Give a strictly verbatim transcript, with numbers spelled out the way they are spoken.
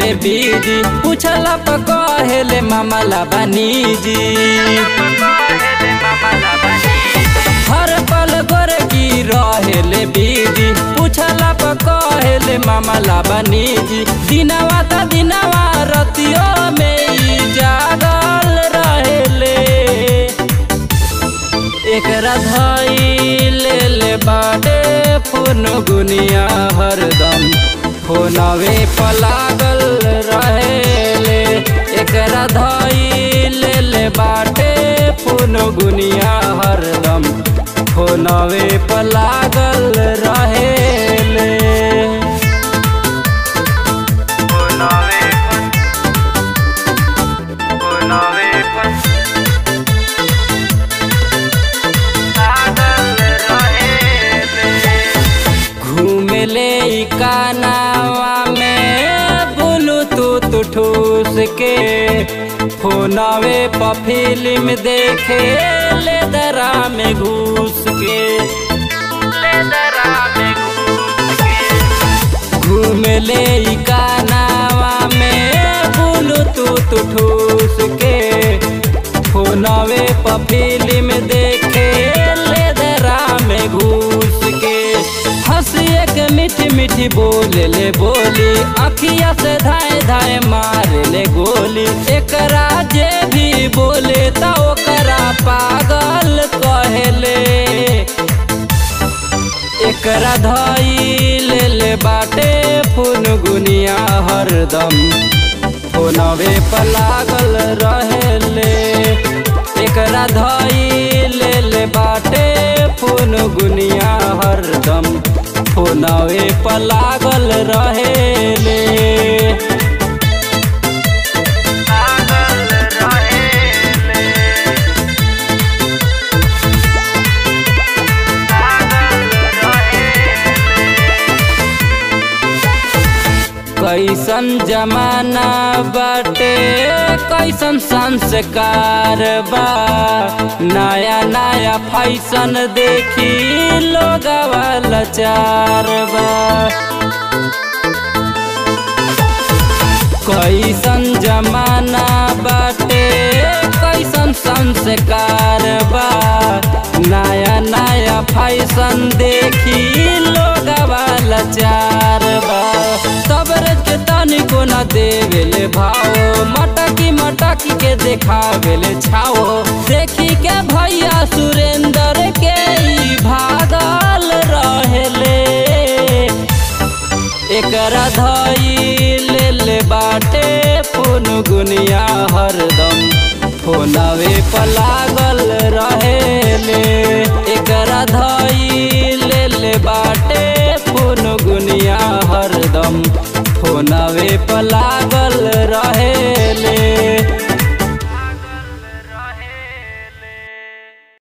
रहेले बीजी, पूछला पर कहेले मामला बनी जी। हर पल गोर की रहेले बीजी, पूछला पर कहेले मामला बनी जी। दिनवा त दिनवा रतियों में ही जागल रहेले, एकरा धई ले ले बाटे फोन गुनिया हरदम फोनवे पलागल रहेले। एकरा धई ले ले बाटे फोन गुनिया हरदम फोनवे पलागल रहेले। घूमेले कानावा में ब्लूटूथ ठूस के, फोनवे पर फिल्म देखे लेदरा में घुस के। घूमेले कानावा में ब्लूटूथ ठूस के, फोनवे पर फिल्म देखे लेदरा में घुस के। हंसिए के मीठी मीठी बोले ले बोली, अखिया से धाए धाए मारे ले गोली। एकरा जे भी बोले ता ओकरा पागल कहेले, एकरा धई ले ले बाटे फोन गुनिया हरदम फोनवे पर लागल रहेले। एकरा धई ले ले बाटे फोन गुनिया हरदम फोनवे पर लागल रहेले। कैसन जमाना बाटे कैसन संस्कार बा, नया नया फैशन देखी लोगवा लाचार बा। कैसन जमाना बाटे कैसन संस्कार बा, नया नया फैशन देखी लोगवा लाचार बा। सबरज के तनी को न देवेले भाव, मटकी मटकी के देखावेले छाओ। देखी के भैया सुरेंद्र के ई भागल रहेले, एकरा धई ले ले बाटे फोन गुनिया हरदम फोनवे पर लागल रहेले। एकरा धई ले ले बाटे फोन गुनिया हरदम फोनवे पर लागल